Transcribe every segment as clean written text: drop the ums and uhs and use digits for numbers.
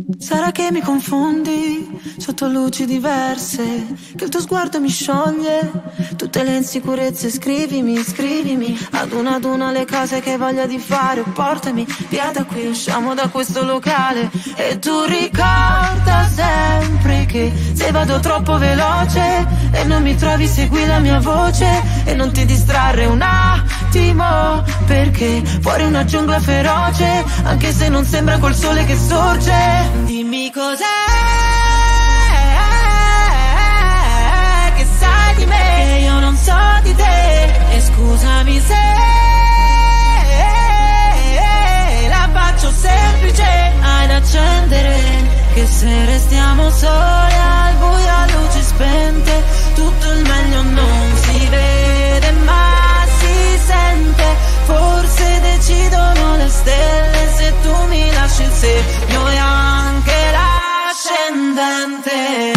Sarà che mi confondi sotto luci diverse, che il tuo sguardo mi scioglie tutte le insicurezze. Scrivimi, scrivimi ad una le cose che hai voglia di fare. Portami via da qui, usciamo da questo locale. E tu ricorda sempre che se vado troppo veloce e non mi trovi, segui la mia voce e non ti distrarre un attimo, perché fuori una giungla feroce, anche se non sembra col sole che sorge. Dimmi cos'è che sai di me, che io non so di te. E scusami se la faccio semplice, hai da accendere, che se restiamo soli al buio a luci spente, tutto il meglio non si vede ma si sente. Forse decidono le stelle se tu mi lasci il segno e anche l'ascendente.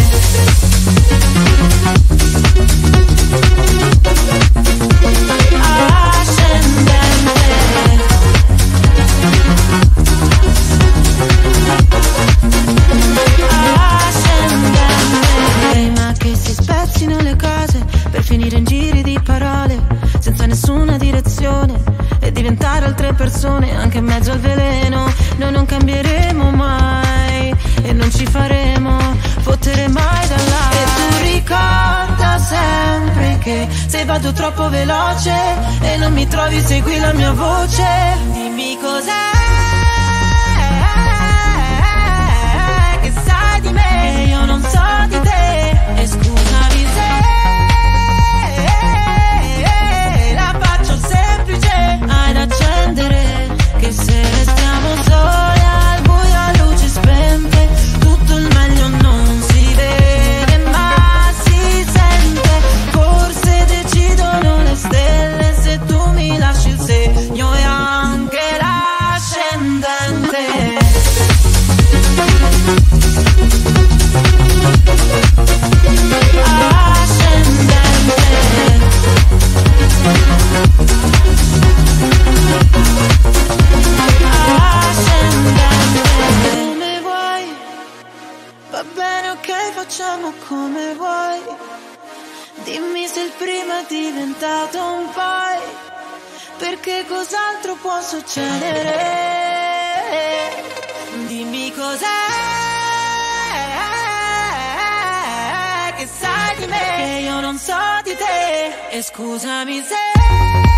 Ma che si spezzino le cose per finire in giri di parole senza nessuna direzione e diventare altre persone anche in mezzo al veleno. Noi non cambieremo mai e non ci faremo fottere mai da là. E tu ricorda sempre che se vado troppo veloce e non mi trovi, segui la mia voce. Dimmi cos'è che sai di me, io non so di te. E scusami se la faccio semplice, hai da accendere, che se restiamo soli al buio a luci spente, tutto il meglio non si vede ma si sente. Forse decidono le stelle se tu mi lasci il segno e anche l'ascendente. Come vuoi, va bene, ok, facciamo come vuoi. Dimmi se il primo è diventato un poi, perché cos'altro può succedere. Dimmi cos'è che sai di me, che io non so di te. E scusami se